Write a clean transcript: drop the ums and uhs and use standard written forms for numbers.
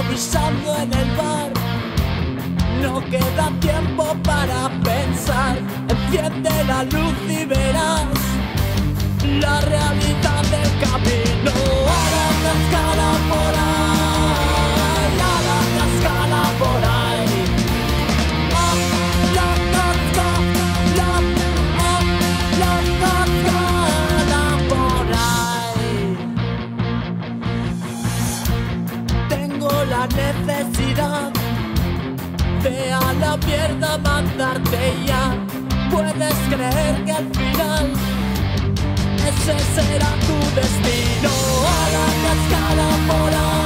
improvisando en el bar. No queda tiempo para pensar. Enciende la luz y verás la realidad del camino. A la cascada por ahí, a la cascada por ahí. La cascada por ahí. Tengo la necesidad de a la mierda mandarte ya. Puedes creer que al final ese será tu destino. A la cascada por ahí.